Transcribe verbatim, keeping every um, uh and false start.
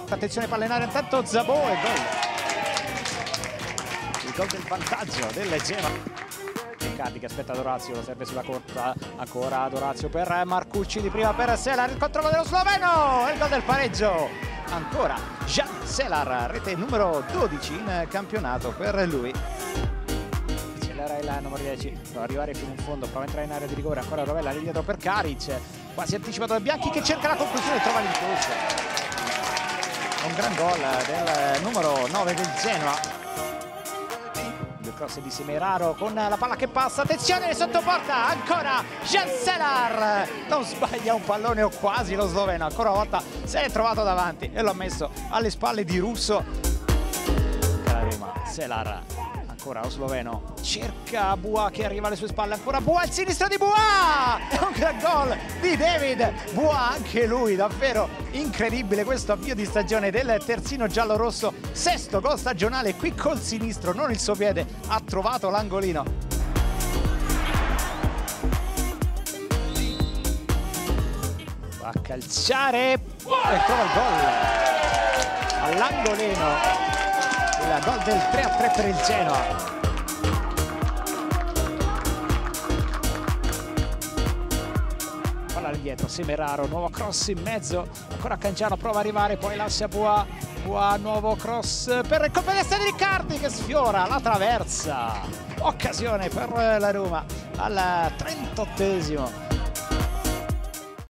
attenzione palla in aria, intanto Zabò e gol. Il gol del vantaggio del Genoa. Riccardi che aspetta Dorazio, lo serve sulla corta, ancora Dorazio per Marcucci, di prima per Selar, il controllo dello sloveno e il gol del pareggio. Ancora Jan Selar, rete numero dodici in campionato per lui. Accelera il numero dieci, prova ad arrivare fino in fondo, prova a entrare in area di rigore, ancora Rovella lì dietro per Karic, quasi anticipato da Bianchi che cerca la conclusione e trova l'incrocio. Un gran gol del numero nove del Genoa. Il cross di Semeraro con la palla che passa, attenzione sotto porta, ancora Jan Selar, non sbaglia un pallone o quasi lo sloveno, ancora una volta si è trovato davanti e l'ha messo alle spalle di Russo. Roma, Selar, ancora lo sloveno, cerca Bua che arriva alle sue spalle, ancora Bua al sinistro di Bua, è un gran gol di David Bua, anche lui davvero incredibile questo avvio di stagione del terzino giallo-rosso, sesto gol stagionale qui col sinistro, non il suo piede, ha trovato l'angolino. Va a calciare e trova il gol all'angolino. Il gol del tre a tre per il Genoa. Palla dietro, Semeraro, nuovo cross in mezzo, ancora Cangiano prova ad arrivare, poi lascia Bua, Bua, nuovo cross per il colpo di testa di Riccardi che sfiora la traversa. Occasione per la Roma al trentottesimo.